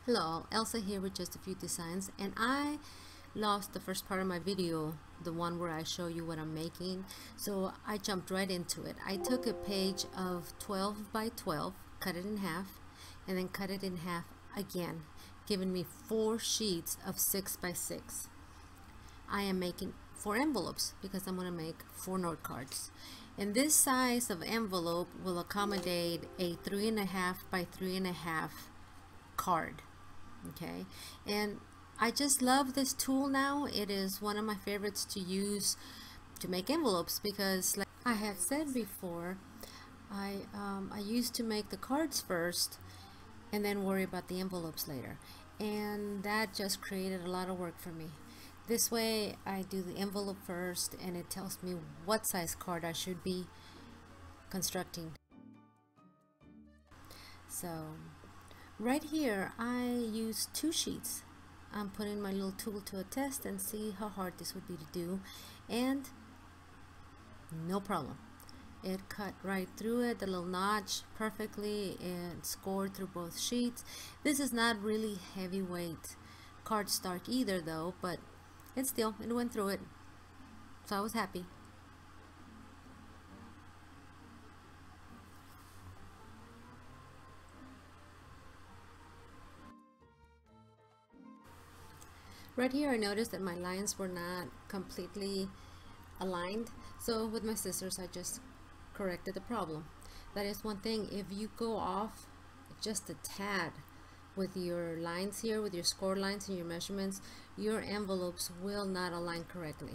Hello, Elsa here with just a few designs, and I lost the first part of my video, the one where I show you what I'm making, so I jumped right into it. I took a page of 12 by 12, cut it in half, and then cut it in half again, giving me 4 sheets of 6 by 6. I am making 4 envelopes because I'm going to make 4 note cards. And this size of envelope will accommodate a 3.5 by 3.5 card. Okay, and I just love this tool now. It is one of my favorites to use to make envelopes because, like I have said before, I used to make the cards first and then worry about the envelopes later, and that just created a lot of work for me. This way I do the envelope first and it tells me what size card I should be constructing. So right here I use 2 sheets. I'm putting my little tool to a test and see how hard this would be to do, and no problem. It cut right through it, the little notch perfectly, and scored through both sheets. This is not really heavyweight cardstock either though, but it went through it, so I was happy. Right here I noticed that my lines were not completely aligned, so with my scissors I just corrected the problem. That is one thing, if you go off just a tad with your lines here, with your score lines and your measurements, your envelopes will not align correctly.